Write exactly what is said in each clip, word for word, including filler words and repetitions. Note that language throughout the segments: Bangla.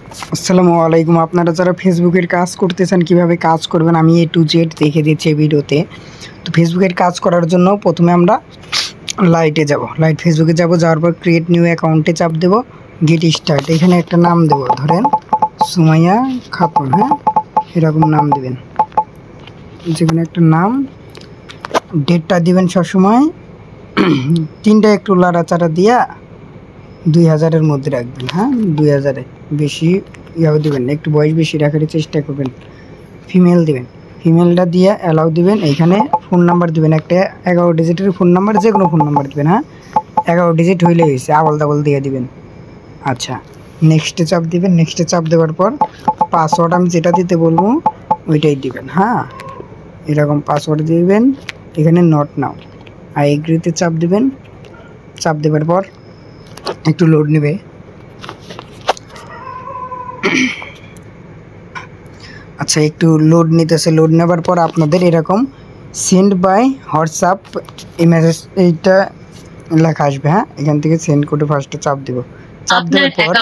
আসসালামু আলাইকুম। আপনারা যারা ফেসবুকের কাজ করতে চান কীভাবে কাজ করবেন আমি এ টু জেড দেখে দিচ্ছি এই ভিডিওতে। তো ফেসবুকের কাজ করার জন্য প্রথমে আমরা লাইটে যাব, লাইট ফেসবুকে যাব, যাওয়ার পর ক্রিয়েট নিউ অ্যাকাউন্টে চাপ দেব, গেট স্টার্ট, এখানে একটা নাম দেব, ধরেন সুমাইয়া খাতুন, হ্যাঁ এরকম নাম দেবেন, যেখানে একটা নাম, ডেটটা দিবেন সবসময় তিনটা একটু লাড়াচাড়া দিয়া দুই হাজারের মধ্যে রাখবেন, হ্যাঁ দুই হাজারে বেশি ইয়াও দেবেন না, একটু বয়স বেশি রাখার চেষ্টা করবেন। ফিমেল দিবেন, ফিমেলটা দিয়ে অ্যালাউ দিবেন। এইখানে ফোন নাম্বার দিবেন, একটা এগারো ডিজিটের ফোন নাম্বার, যে কোনো ফোন নাম্বার দিবেন, হ্যাঁ এগারো ডিজিট হইলে হয়েছে, আবল দাবল দিয়ে দিবেন। আচ্ছা নেক্সটে চাপ দিবেন, নেক্সটে চাপ দেওয়ার পর পাসওয়ার্ড আমি যেটা দিতে বলবো ওইটাই দিবেন, হ্যাঁ এরকম পাসওয়ার্ড দিবেন। এখানে নট নাও আর এগ্রিতে চাপ দিবেন, চাপ দেওয়ার পর একটু লোড নেবে। আচ্ছা একটু লোড নিতেছে, লোড নেবার পর আপনাদের এরকম সেন্ড বাই হোয়াটসঅ্যাপ ইমেজ এইটা লেখা আসবে, হ্যাঁ এখান থেকে সেন্ড করে ফার্স্টে চাপ দিব। চাপ দেওয়ার পর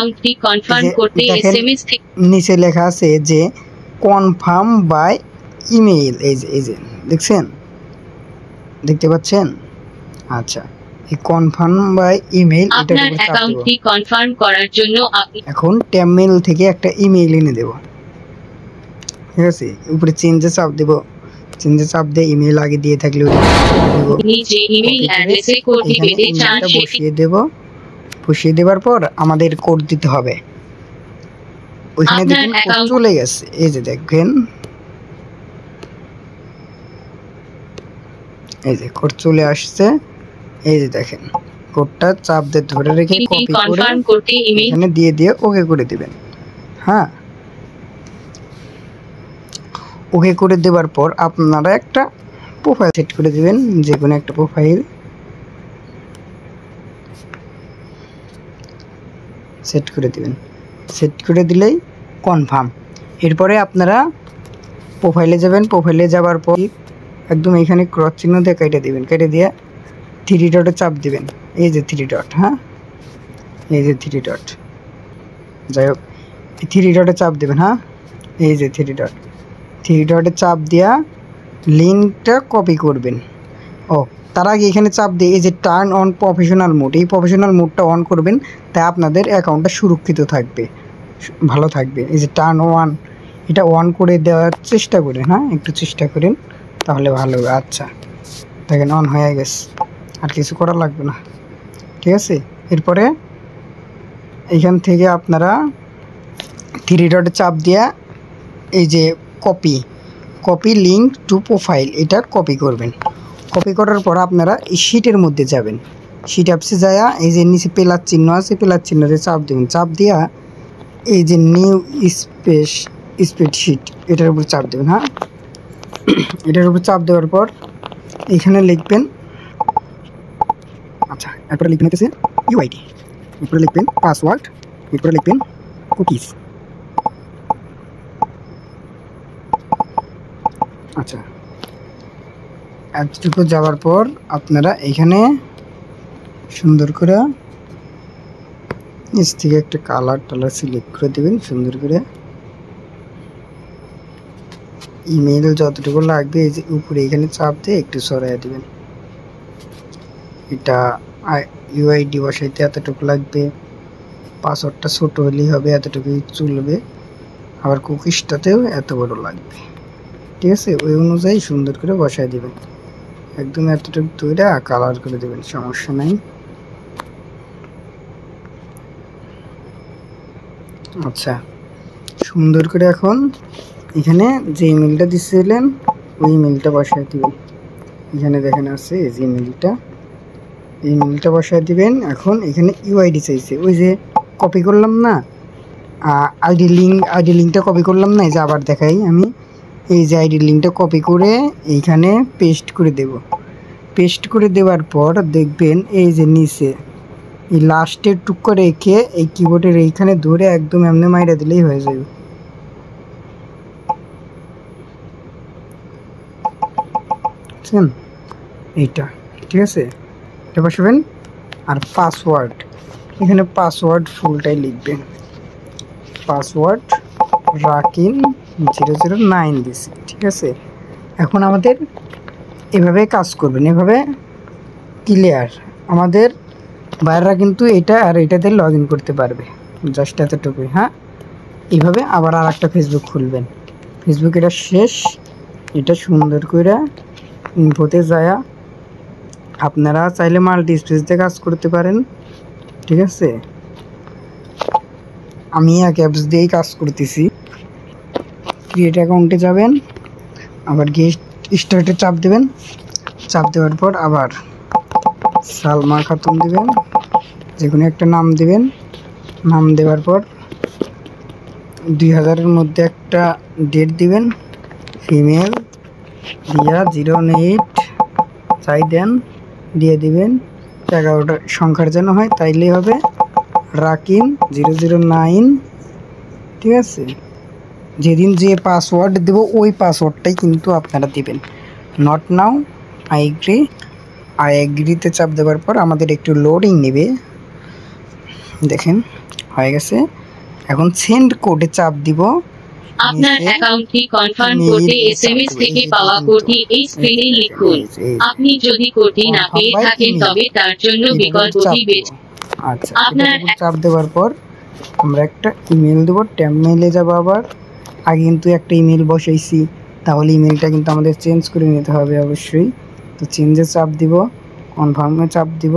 নিচে লেখা আছে যে কনফার্ম বাই ইমেইল, এই যে এই যে দেখছেন, দেখতে পাচ্ছেন? আচ্ছা এই কনফার্ম বাই ইমেইল, আপনার অ্যাকাউন্টটি কনফার্ম করার জন্য আপনি এখন টেমমেল থেকে একটা ইমেইল এনে দেব, ঠিক আছে? উপরে চেঞ্জে চাপ দেব, চেঞ্জে চাপ দিয়ে ইমেইল আগে দিয়ে থাকলে নিচে ইমেইল অ্যাড্রেসে কোডটি পেতে চান বসিয়ে দেব। বসিয়ে দেওয়ার পর আমাদের কোড দিতে হবে। ওইখানে দেখুন কোড চলে গেছে, এই যে দেখেন, এই যে কোড চলে আসছে, এই যে দেখেন কোডটা চাপ দিয়ে ধরে রেখে কপি করে এখানে দিয়ে দিয়ে ওকে করে দিবেন, হ্যাঁ ওকে করে দেওয়ার পর আপনারা একটা প্রোফাইল সেট করে দিবেন, যে কোনো একটা প্রোফাইল সেট করে দিবেন। সেট করে দিলেই কনফার্ম। এরপরে আপনারা প্রোফাইলে যাবেন, প্রোফাইলে যাওয়ার পর একদম এখানে ক্রস চিহ্ন দিয়ে কেটে দিবেন, কেটে দিয়ে থ্রি ডটে চাপ দিবেন, এই যে থ্রি ডট, হ্যাঁ এই যে থ্রি ডট, যাই হোক থ্রি ডটে চাপ দেবেন, হ্যাঁ এই যে থ্রি ডট, থ্রি ডটে চাপ দেওয়া লিঙ্কটা কপি করবেন। ও তার আগে এখানে চাপ দিয়ে এই যে টার্ন অন প্রফেশনাল মোড, এই প্রফেশনাল মোডটা অন করবেন, তাই আপনাদের অ্যাকাউন্টটা সুরক্ষিত থাকবে, ভালো থাকবে। এই যে টার্ন ওয়ান, এটা অন করে দেওয়ার চেষ্টা করেন, হ্যাঁ একটু চেষ্টা করেন তাহলে ভালো হবে। আচ্ছা দেখেন অন হয়ে গেছে, আর কিছু করা লাগবে না, ঠিক আছে? এরপরে এইখান থেকে আপনারা থ্রি ডটে চাপ দিয়া এই যে copy, copy link to profile, এটা কপি করবেন। কপি করার পর আপনারা এই শিটের মধ্যে যাবেন, শিট অ্যাপসে যায়া এই যে নিচে প্লাস চিহ্ন আছে, প্লাস চিহ্নতে চাপ দেবেন, চাপ দিয়া এই যে নিউ স্পেস স্প্রেডশিট এটার উপর চাপ দেবেন, হ্যাঁ এটার উপর চাপ দেওয়ার পর এখানে লিখবেন, আচ্ছা এরপরে লিখবেন হচ্ছে ইউআইডি, এরপরে লিখবেন পাসওয়ার্ড, এরপরে লিখবেন কুকিজ। আচ্ছা এতটুকু যাওয়ার পর আপনারা এখানে সুন্দর করে নিচ থেকে একটা কালার টালার সিলেক্ট করে দেবেন, সুন্দর করে ইমেল যতটুকু লাগবে এই যে উপরে এখানে চাপ দিয়ে একটু সরাইয়া দেবেন। এটা ইউআইডি বসাইতে এতটুকু লাগবে, পাসওয়ার্ডটা ছোট হলেই হবে, এতটুকুই চলবে, আবার কুকিজটাতেও এত বড় লাগবে, ঠিক আছে? ওই অনুযায়ী সুন্দর করে বসাই দেবেন, একদম এতটুকু তৈরি কালার করে দেবেন, সমস্যা নাই। আচ্ছা সুন্দর করে এখন এখানে যে ইমেলটা দিয়েছিলেন ওই ইমেলটা বসাই দিবেন, এখানে দেখেন আছে এই যে ইমেলটা, এই ইমেলটা বসাই দিবেন। এখন এখানে ইউআইডি চাইছে, ওই যে কপি করলাম না আইডি লিঙ্ক, আইডি লিঙ্কটা কপি করলাম না, এই যে আবার দেখাই আমি, এই যে আইডি লিঙ্কটা কপি করে এইখানে পেস্ট করে দেব। পেস্ট করে দেওয়ার পর দেখবেন এই যে নিচে এই লাস্টের টুকরো রেখে এই কিবোর্ডের এইখানে ধরে একদম এমনি মাইরা দিলেই হয়ে যাবে, বুঝছেন? এইটা ঠিক আছে, এটা বসাবেন। আর পাসওয়ার্ড, এখানে পাসওয়ার্ড ফুলটাই লিখবেন, password Rakin zero zero nine দিছি, ঠিক আছে। এখন আমাদের এভাবে কাজ করবেন, এভাবে ক্লিয়ার। আমাদের বাইরেরা কিন্তু এটা আর এটাতে লগ ইন করতে পারবে, জাস্ট এতটুকুই। হ্যাঁ, এইভাবে আবার আর একটা ফেসবুক খুলবেন। ফেসবুক এটা শেষ, এটা সুন্দর করে ইনফোতে যায় আপনারা চাইলে মাল্টি স্পেসতে কাজ করতে পারেন, ঠিক আছে। আমি এক অ্যাপস দিয়েই কাজ করতেছি। ক্রিয়েট অ্যাকাউন্টে যাবেন, আবার গিয়ে স্টার্টে চাপ দেবেন। চাপ দেওয়ার পর আবার সালমা খাতুন দিবেন, যে কোনো একটা নাম দিবেন। নাম দেওয়ার পর দুই হাজারের মধ্যে একটা ডেট দিবেন, ফিমেল দিয়া জিরো এইট চাই দেন, দিয়ে দিবেন। এগারোটা সংখ্যার যেন হয়, তাইলেই হবে। রাকিন জিরো জিরো নাইন, ঠিক আছে। যেদিন যে পাসওয়ার্ড দেব ওই পাসওয়ার্ডটাই কিন্তু আপনারা দিবেন। Not now, I agree. I এগ্রিতে চাপ দেওয়ার পর আমাদের একটু লোডিং নেবে, দেখেন হয়ে গেছে। এখন সেন্ড কোডে চাপ দিব। আপনার অ্যাকাউন্টটি কনফার্ম করতে এসএমএস থেকে পাওয়া কোডটি এই স্ক্রিনে লিখুন। আপনি যদি কোডটি না পেয়ে থাকেন তবে তার জন্য বিকল্পটি বেছে আচ্ছা, আপনার চাপ দেওয়ার পর আমরা একটা ইমেল দেবো। ট্যাব মেইলে যাব। আবার আগে কিন্তু একটা ইমেল বসাইছি, তাহলে ইমেলটা কিন্তু আমাদের চেঞ্জ করে নিতে হবে অবশ্যই। তো চেঞ্জে চাপ দিব, কনফার্মে চাপ দিব,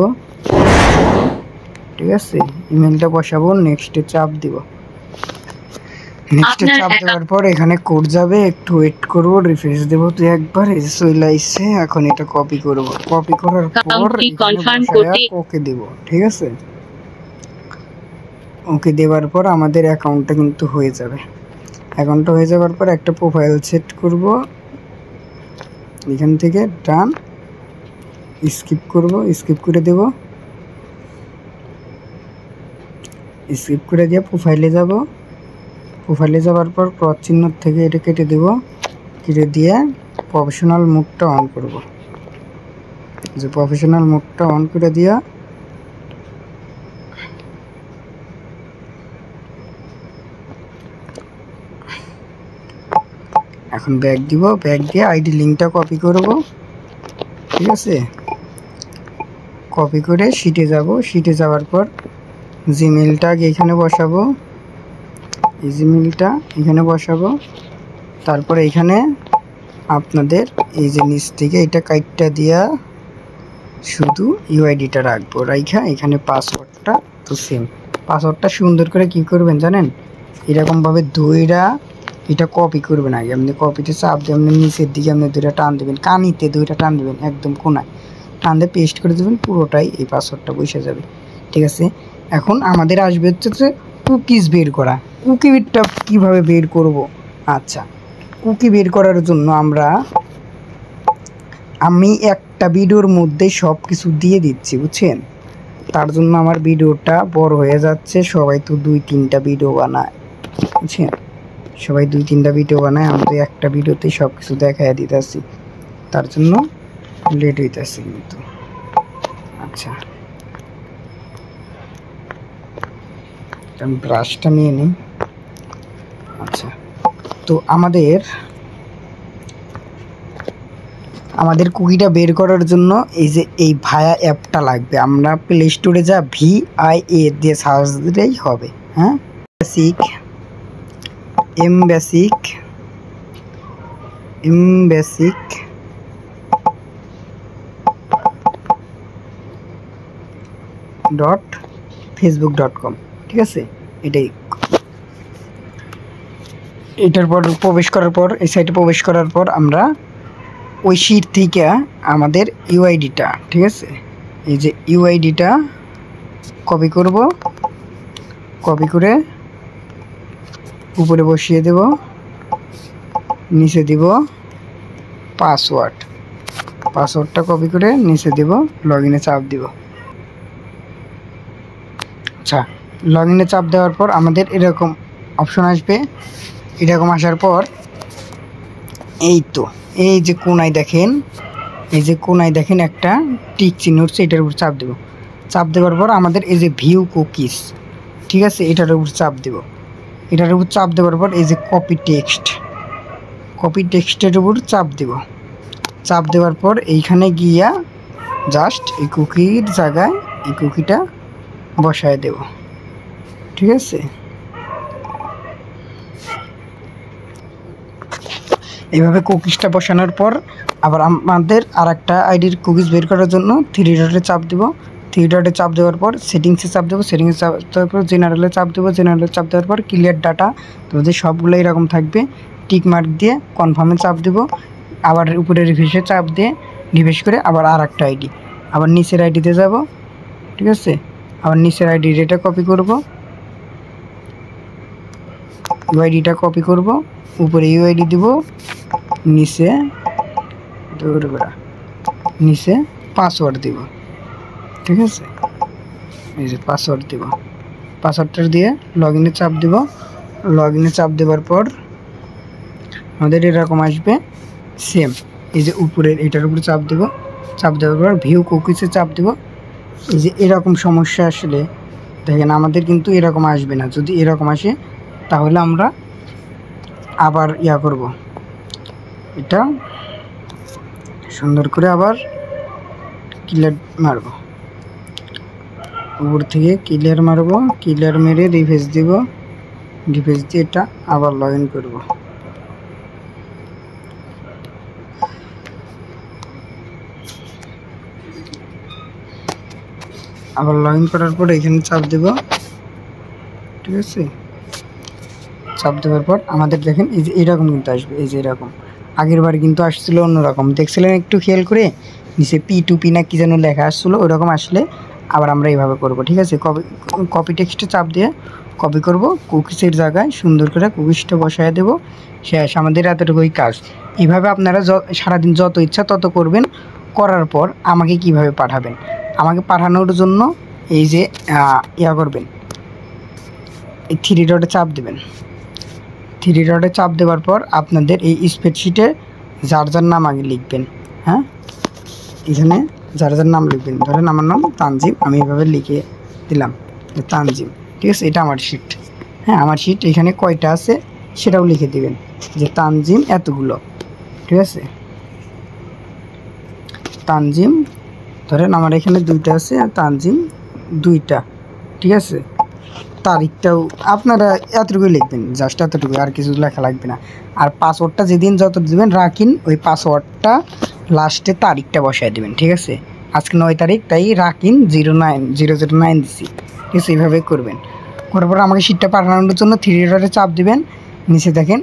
ঠিক আছে। ইমেলটা বসাবো, নেক্সটে চাপ দিব। নেক্সটে চাপ দেওয়ার পর এখানে কোড যাবে, একটু ওয়েট করবো, রিফ্রেশ দেবো তো একবার। এই চলে আসছে। এখন এটা কপি করব, কপি করার পর ওকে দেব, ঠিক আছে। ওকে দেওয়ার পর আমাদের অ্যাকাউন্টটা কিন্তু হয়ে যাবে। অ্যাকাউন্টটা হয়ে যাওয়ার পর একটা প্রোফাইল সেট করব, এখান থেকে ডান, স্কিপ করব, স্কিপ করে দেব। স্কিপ করে দিয়ে প্রোফাইলে যাব। প্রোফাইলে যাওয়ার পর ক্রস চিহ্ন থেকে এটা কেটে দেব, কেটে দিয়ে প্রফেশনাল মোডটা অন করব। যে প্রফেশনাল মোডটা অন করে দিয়া এখন ব্যাক দিব, ব্যাক দিয়ে আইডি লিঙ্কটা কপি করব, ঠিক আছে। কপি করে শিটে যাব। শিটে যাওয়ার পর জিমেলটা আগে এখানে বসাবো, এই জিমেলটা এখানে বসাবো। তারপর এখানে আপনাদের এই যে নিচ থেকে এটা কাইটটা দিয়া শুধু ইউআইডিটা রাখবো, রাইখা এখানে পাসওয়ার্ডটা তো সেম। পাসওয়ার্ডটা সুন্দর করে কি করবেন জানেন, এরকমভাবে দুইটা এটা কপি করবেন। আগে আপনি কপিতে চাপ দিয়ে আপনি নিচের দিকে আপনি দুইটা টান দেবেন, কানিতে দুইটা টান দেবেন, একদম কোনায় টান দিয়ে পেস্ট করে দেবেন, পুরোটাই এই পাসওয়ার্ডটা বসে যাবে, ঠিক আছে। এখন আমাদের আসবে হচ্ছে যে কুকিজ বের করা। কুকিটা কীভাবে বের করব? আচ্ছা, কুকি বের করার জন্য আমরা আমি একটা ভিডিওর মধ্যে সব কিছু দিয়ে দিচ্ছি, বুঝছেন। তার জন্য আমার ভিডিওটা বড় হয়ে যাচ্ছে। সবাই তো দুই তিনটা ভিডিও বানায়, বুঝছেন। সবাই দুই তিনটা ভিডিও বানায়, আমি তো একটা ভিডিওতেই সব কিছু দেখাই দিতেছি, তার জন্য লেট হইতেছে কিন্তু। আচ্ছা, আমি ব্রাশটা নিয়ে নিই। আচ্ছা, তো আমাদের আমাদের কুকিটা বের করার জন্য এই যে এই ভায়া অ্যাপটা লাগবে। আমরা প্লে স্টোরে যা ভি আই এ দিয়ে সার্চ দিলেই হবে। হ্যাঁ, basic M basic M basic dot Facebook dot com, ঠিক আছে। এটাই, এটার পর প্রবেশ করার পর এই সাইটে প্রবেশ করার পর আমরা ওই শিট থেকে আমাদের ইউআইডিটা, ঠিক আছে, এই যে ইউআইডিটা কপি করব। কপি করে উপরে বসিয়ে দেব, নিচে দিব পাসওয়ার্ড। পাসওয়ার্ডটা কপি করে নিচে দেব, লগ ইনে চাপ দিব। আচ্ছা, লগ ইনে চাপ দেওয়ার পর আমাদের এরকম অপশন আসবে। এরকম আসার পর এই তো এই যে কোনায় দেখেন, এই যে কোনায় দেখেন একটা টিক চিহ্ন উঠছে, এটার উপর চাপ দেব। চাপ দেওয়ার পর আমাদের এই যে ভিউ কুকিজ, ঠিক আছে, এটার উপর চাপ দেব। এটার উপর চাপ দেওয়ার পর এই যে কপি টেক্সট, কপি টেক্সটের উপর চাপ দেব। চাপ দেওয়ার পর এইখানে গিয়া জাস্ট এই কুকির জায়গায় এই কুকিটা বসায় দেব, ঠিক আছে। এইভাবে কুকিজটা বসানোর পর আবার আমাদের আর একটা আইডির কুকিজ বের করার জন্য থ্রি ডটে চাপ দেব। থ্রি ডটে চাপ দেওয়ার পর সেটিংসে চাপ দেবো, সেটিংসে চাপ দেওয়ার পর জেনারেলে চাপ দেবো, জেনারেলে চাপ দেওয়ার পর ক্লিয়ার ডাটা, তোমাদের সবগুলো এরকম থাকবে। টিক মার্ক দিয়ে কনফার্মে চাপ দেবো, আবার উপরে রিফ্রেশে চাপ দিয়ে রিফ্রেশ করে আবার আর একটা আইডি, আবার নিচের আইডিতে যাব, ঠিক আছে। আবার নিচের আইডি এটা কপি করব, ইউআইডিটা কপি করব, উপরে ইউআইডি দিব, নিচে নিচে পাসওয়ার্ড দিব, ঠিক আছে। এই যে পাসওয়ার্ড দিব, পাসওয়ার্ডটা দিয়ে লগ ইনে চাপ দিব। লগ ইনে চাপ দেওয়ার পর আমাদের এরকম আসবে সেম। এই যে উপরের এটার উপরে চাপ দেব, চাপ দেওয়ার পর ভিউ কুকিজে চাপ দেব। এই যে এরকম সমস্যা আসলে দেখেন আমাদের কিন্তু এরকম আসবে না। যদি এরকম আসে তাহলে আমরা আবার ইয়া করব, এটা সুন্দর করে আবার ক্লিয়ার মারব, উপর থেকে ক্লিয়ার মারব, ক্লিয়ার মেরে রিফ্রেশ দিব, রিফ্রেশ দিয়ে এটা আবার লগ ইন করবো। আবার লগ ইন করার পর এখানে চাপ দেব, ঠিক আছে। চাপ দেওয়ার পর আমাদের দেখেন এই যে এরকম কিন্তু আসবে, এই যে এরকম। আগের বার কিন্তু আসছিল অন্যরকম, দেখছিলেন একটু খেয়াল করে, নিচে পি টু পি না কি যেন লেখা আসছিলো, ওইরকম আসলে আবার আমরা এইভাবে করব, ঠিক আছে। কপি কপি টেক্সটে চাপ দিয়ে কপি করব, কুকিজের জায়গায় সুন্দর করে কুকিজটা বসায় দেব, শেষ। আমাদের এতটুকুই কাজ। এইভাবে আপনারা সারাদিন যত ইচ্ছা তত করবেন। করার পর আমাকে কিভাবে পাঠাবেন, আমাকে পাঠানোর জন্য এই যে ইয়া করবেন, এই থ্রি ডটে চাপ দেবেন। থ্রি ডটে চাপ দেওয়ার পর আপনাদের এই স্প্রেডশিটে যার যার নাম আগে লিখবেন, হ্যাঁ, এখানে যার যার নাম লিখবেন। ধরেন আমার নাম তানজিম, আমি এভাবে লিখে দিলাম তানজিম, ঠিক আছে। এটা আমার শিট, হ্যাঁ আমার শিট। এখানে কয়টা আছে সেটাও লিখে দিবেন, যে তানজিম এতগুলো, ঠিক আছে। তানজিম ধরেন আমার এখানে দুইটা আছে, আর তানজিম দুইটা, ঠিক আছে। তারিখটাও আপনারা এতটুকুই লিখবেন, জাস্ট এতটুকু, আর কিছু লেখা লাগবে না। আর পাসওয়ার্ডটা যেদিন যত দেবেন রাখিন, ওই পাসওয়ার্ডটা লাস্টে তারিখটা বসায় দেবেন, ঠিক আছে। আজকে নয় তারিখ, তাই Rakhin zero nine zero zero nine দিচ্ছি, ঠিক আছে। এইভাবে করবেন। করার পর আমাকে শিটটা পাঠানোর জন্য থ্রি ডটে চাপ দিবেন, নিচে দেখেন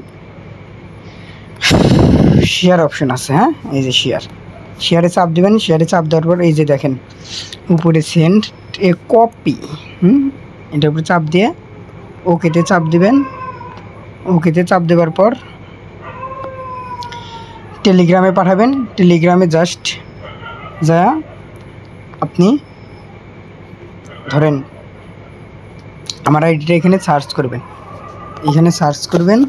শেয়ার অপশন আছে, হ্যাঁ এই যে শেয়ার, শেয়ারে চাপ দিবেন। শেয়ারে চাপ দেওয়ার পর এই যে দেখেন উপরে সেন্ড এ কপি, হুম, এটার উপরে চাপ দিয়ে ওকেতে চাপ দিবেন। ওকেতে চাপ দেওয়ার পর টেলিগ্রামে পাঠাবেন। টেলিগ্রামে জাস্ট যা আপনি ধরেন আমার আইডিটা এখানে সার্চ করবেন, এখানে সার্চ করবেন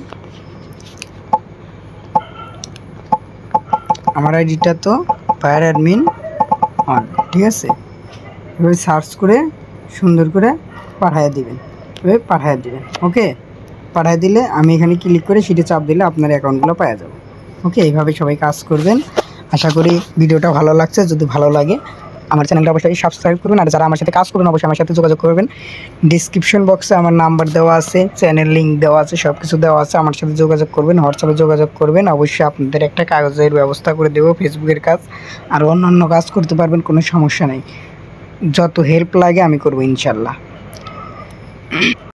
আমার আইডিটা তো ফায়ার অ্যাডমিন অন, ঠিক আছে। এভাবে সার্চ করে সুন্দর করে পাঠিয়ে দিবেন, এভাবে পাঠিয়ে দিবেন, ওকে। পাঠিয়ে দিলে আমি এখানে ক্লিক করে সেটা চাপ দিলে আপনার অ্যাকাউন্টগুলো পাওয়া যাবে, ওকে। এইভাবে সবাই কাজ করবেন। আশা করি ভিডিওটা ভালো লাগছে। যদি ভালো লাগে আমার চ্যানেলটা অবশ্যই সাবস্ক্রাইব করবেন, আর যারা আমার সাথে কাজ করবেন অবশ্যই আমার সাথে যোগাযোগ করবেন। ডিসক্রিপশন বক্সে আমার নাম্বার দেওয়া আছে, চ্যানেল লিঙ্ক দেওয়া আছে, সব কিছু দেওয়া আছে। আমার সাথে যোগাযোগ করবেন, হোয়াটসঅ্যাপে যোগাযোগ করবেন। অবশ্যই আপনাদের একটা কাগজের ব্যবস্থা করে দেবো, ফেসবুকের কাজ আর অন্যান্য কাজ করতে পারবেন, কোনো সমস্যা নেই। যত হেল্প লাগে আমি করবো ইনশাল্লাহ।